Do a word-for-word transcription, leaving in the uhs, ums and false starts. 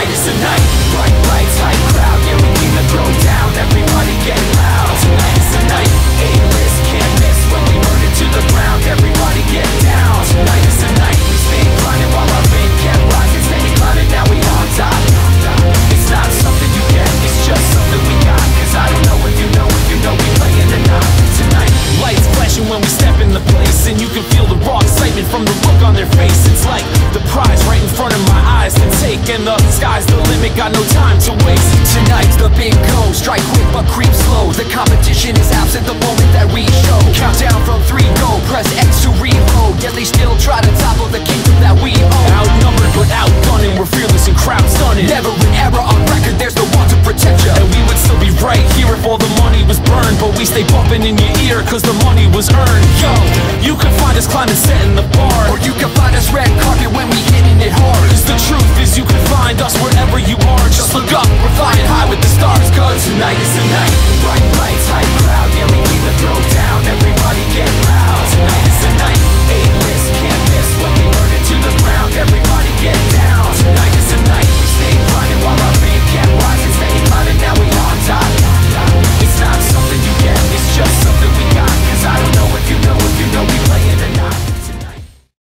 Tonight is the night. Bright lights, high crowd, yeah, we came to throw down. Everybody get loud. Tonight is the night. A-list, can't miss when we burn it to the ground. Everybody get down. Tonight is the night. We stay climbing while our fame kept rising. Steady climbing, now we on top. It's not something you get, it's just something we got. Cause I don't know if you know if you know we playing or not. Tonight, lights flashing when we step in the place, and you can feel the raw excitement from the look on their face. It's like the prize right in front of my eyes to take, and the sky's the limit, got no time to waste. Tonight's the big go, strike quick but creep slow. The competition is absent the moment that we show. Countdown from three, go, press X to reload. Yet they still try to topple the kingdom that we own. Outnumbered but outgunning, we're fearless and crowd stunning. Never an error on record, there's no one to protect you. And we would still be right here if all the money was burned, but we stay bumping in your ear cause the money was earned. Yo, you can find us climbing, setting the bar, or you can find us red carpet when we hit in